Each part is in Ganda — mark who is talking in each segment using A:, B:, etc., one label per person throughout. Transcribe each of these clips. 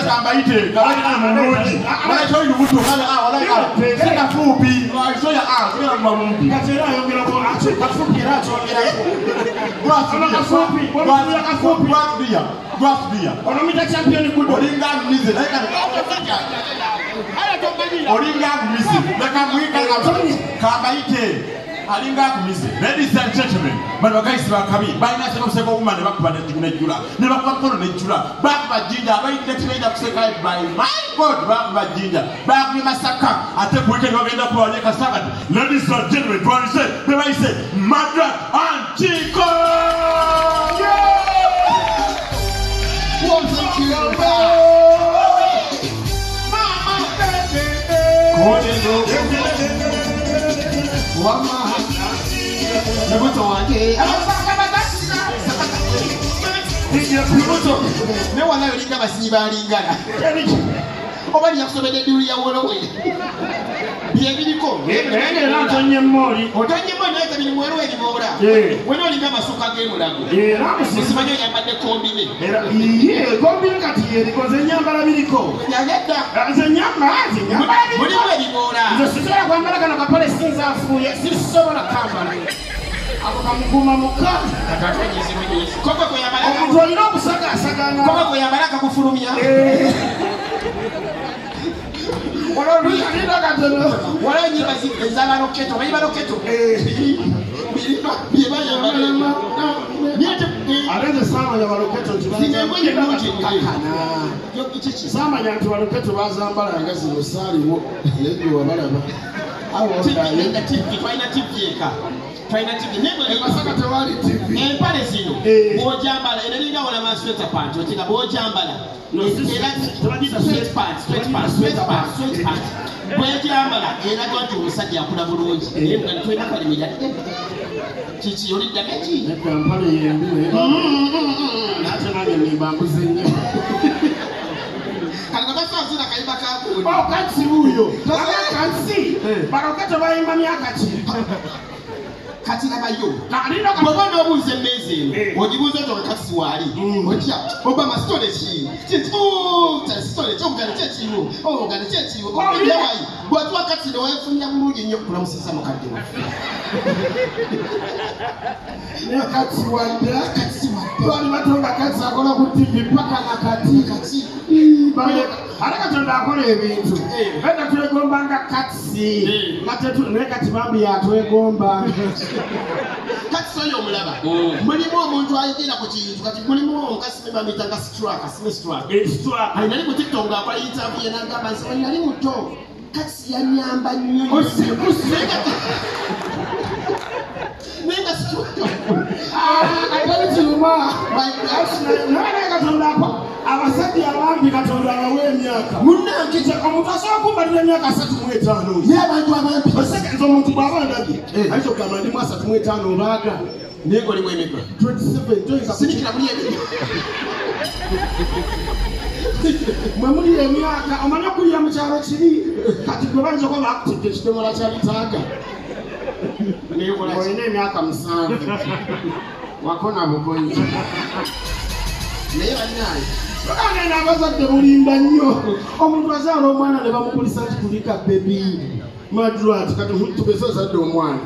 A: kamba ite kabanya mmoji wala toyi lubuto kala wala tena fupi shoya kila mmoji katera yongera ko acho kafupi racho yongera Grass beer. Onomita champion good. Oringa music. Oringa music. Kamba ite. Alinga music. Ladies and gentlemen, bano guys bakabi. Baina se kuseko woman bakubana jula. Ne bakubakolo ne jula. Bakuba jinja abayite tenda kuseka by my God bakuba jinja. Bakuba masaka ate kuike ngenda kuwaleka sakat. Ladies and gentlemen, what is it? They say Madrat and Chiko. Mama Chichi yoli dameji. Nekampale yembi. Natena ngeni bambudde. Kalibaka sazina kaiba kabu. Bakati huyo. Bakati. Baroketo bayimba myakati. Kati nabayo. Nalino kabono obuze meze. Ojibuze to kati wali. Ojja. Obama story chi. Story chongana chechiwo. Ngana chechiwo. Yawayi. Bwatu wakati ndo wefunya mulungi nnyo kula musisa mukadde. Kati wanda bali batonda kati akola ku TV paka nakati bali alakatonda akola ebintu benda twegombanga kati matetu nekati bambi yatwegomba kati soyo omulaba mulimu omuntu ayogera ku kintu kati mulimu omukasi bamita nga struck nali ku TikTok ng'akola interview yenagamba nti nali muto kati yanyamba nnyo Nenga situto. Akalitsuma. Nana katonda apa. Abasadi abambi katonda abawe emyaka. Munnange omuntu asobola kumbalira emyaka 35. Ne abantu abambi. Oseka omuntu bw'abandabi. Ayiso kama ndi mu 35 obaaga. Nego limu emeka. 27 toyinza kusikira muli emeka. Mwemuli emyaka omanya kulira mu kyalo kiri. Kati gwe banza kuba bakutidde ekidomola kya litaaga. Oyina emyaka 7 wakona bugonyi naye bannaaye bagenda abazadde bulimba nnyo omuntu azaala omwana ne bamukulisa nti kulika bebi Madrat kati tugeze ozadde omwana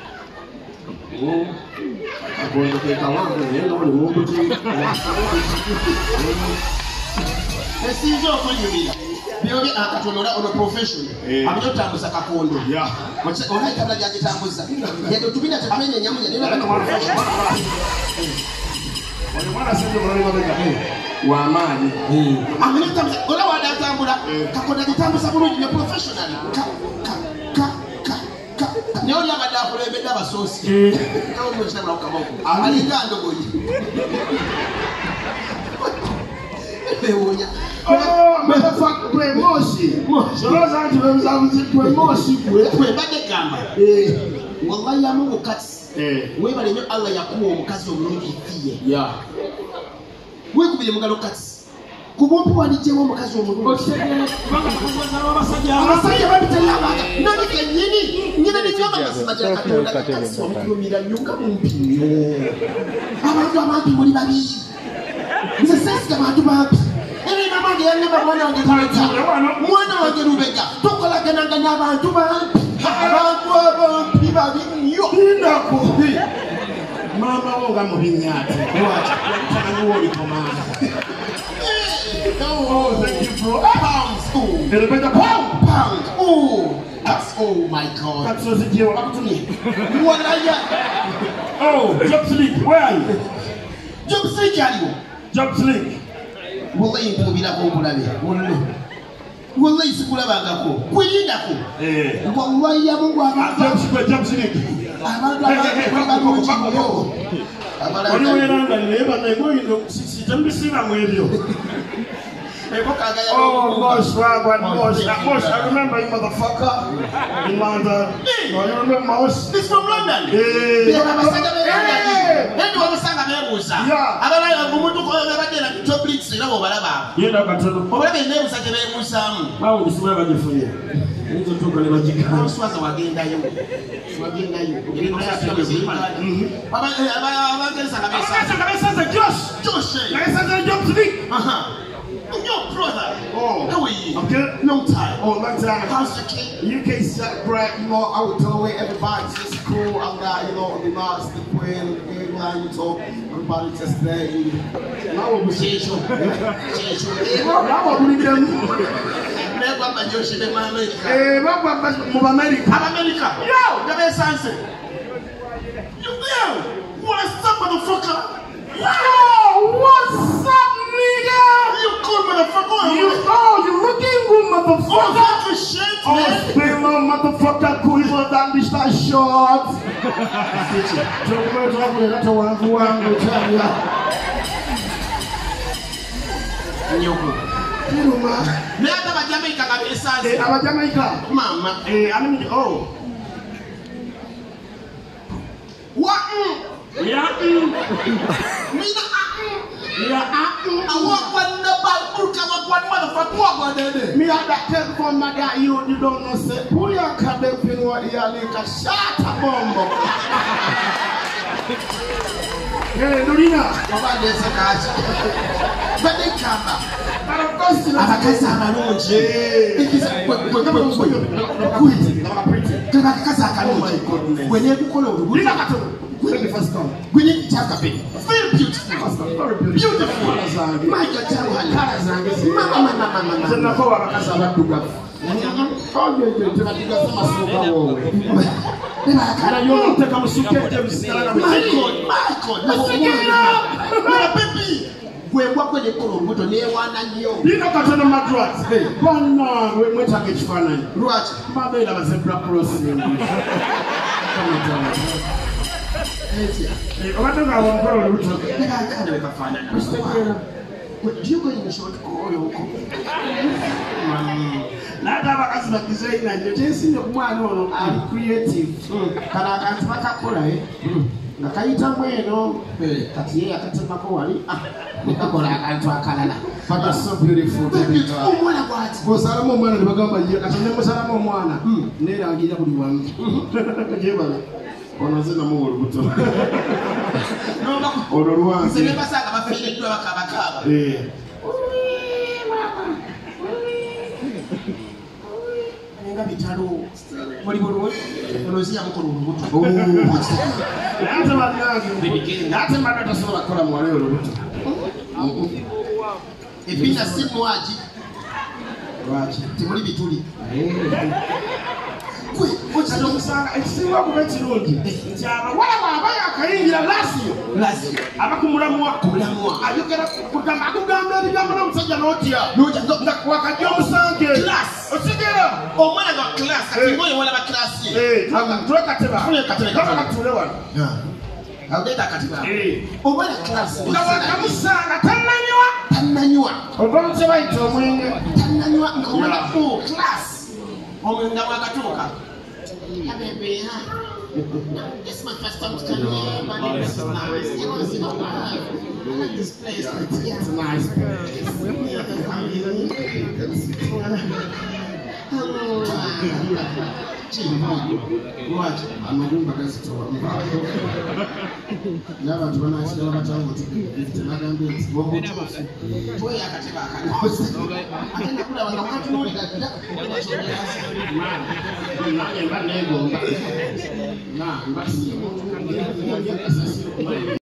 A: agondokeka wange naye noli munguti esinza okunyumira byoge akatonola ono profession amanyo tambuza kakondo ona itabla jaje tambuza yendo tubina tumenye nyamunya nina bano profession wale mwana sende mwana mabega wa amani amanyo tambuza ona wada tambula kakondo gitambuza bulungi ne professional ne oli abada kulembedda basosi kawo mwe chama ukamoko alinga ndogoyi Ewonya. Motherfucker promotion. Soloza nti bemzabuzi promotion kwe bade gamba. Wallahi ya Mungu kati. Webale nyo Allah yakuwa omukazi omulungi fiye. We kubile mugalo kati. Kubompo walijewo omukazi omulungi. Abasajja babitella abaga. Nani kenyini? Nyina ni nyama basajja katonda kati omulumira nyuka mumpinyo. Abantu abambi muri babiri. Nze sasa abantu bambi.
B: wange yangamba mwana wange Lubega. Mwana wange Lubega. Tokolagananga n'abantu bampi. Abantu abampi babi nnyo.
A: Nakubi. Mama wonga mu binyaate. Lwaki woli komanda. Oh, thank you, bro.
B: Pounds. Oh.
A: Lubega pound.
B: Oh. That's, oh my God.
A: That's what it is. What to me?
B: What are you?
A: Oh, Job Sleep. Where are you?
B: Job Sleep, are you?
A: Job Sleep.
B: Wallahi mpubirako okulabe. Wallahi sikulabangako. Kweyindako. Wallahi ya Mungu abantu.
A: Job Sleep.
B: Abantu abamukiyo.
A: Wali weranga neba negoyindo sitambisira mwebyo. Oh, Mosh, Mosh, I remember you, motherfucker. In London. No, you remember Mosh?
B: This from London?
A: Yeah.
B: Your brother.
A: Oh.
B: How are you?
A: Okay.
B: Long time.
A: Oh, long time.
B: How's the kid?
A: UK set bright, you know, I would tell away everybody's just cool. I'm not, you know, the Mars, the Queen, the game line, you talk, everybody just there. Now what was it? Now what would it be?
B: Never my Josh in America.
A: Eh, America.
B: America. Yo, the best answer. You what's up, motherfucker?
A: Yo, what's up?
B: You cool motherfucker.
A: You looking good, motherfucker.
B: Oh, shit, man.
A: Oh, spillo, motherfucker, cool than this short. Jamaica.
B: Mama.
A: I mean, oh.
B: What?
A: Yeah.
B: I want one motherfucker.
A: Me had that tell from my guy, you don't know, say, who you can be in what you are like a shot a bomb. Hey, Lorina.
B: But they come back.
A: But of course, you know, when you first come,
B: we need to talk a bit. Very beautiful.
A: Very beautiful.
B: My God, we're walking the color, but on the one and you.
A: You know, Katana Madrat. One man, we target fan.
B: Right.
A: My baby was a black crossing. What do I want to do?
B: Do you go in the short call?
A: Not have a husband design and you're chasing the one I'm creative. Can I back up for it? Nakaita mweno kati yeye akatema kwa wali nikakola alitoa kalala but it's so beautiful
B: omwana bwati
A: bosalamu omwana nibagamba ye katende musalamu omwana nera angira buli wangu jebala onazena mu olubuto
B: no
A: olo lwange
B: nze nebasanga bafire ddwa bakabakaba nga bitalo muri bolo olozia mukolo olubuto
A: ate banange ate mbadde tasobola kukola muwala olubuto
B: ebina si mwaji
A: lwaki
B: temuli bituli
A: omusanga ekisinga okuba ekirungi nti abawala bwaba yakayingira lasiyo aba kumulamwa ayogera kugamba akugamba ebigambo n'omusajja n'otya wakajja omusange osigera
B: omwana nga class kati ngoye wala ba class ye
A: tule kateba katule wano
B: agenda kateba omwana class
A: nga wakamusanga
B: tannanywa
A: oba mutye bayita omwenge
B: tannanywa nga omwana class omwenge mwakatuuka Baby, this is my first time to come here, but this is nice. You want to see my wife? I like this place. It's a nice place. Hello. What?
A: Amagumba gazitowa. N'abantu banaakira bakatawo nti nagambye nti
B: Obutuufu. Toya akateba akakozi. Ate nakulaba nga mwatunuulira dda.
A: mba neegomba. Mba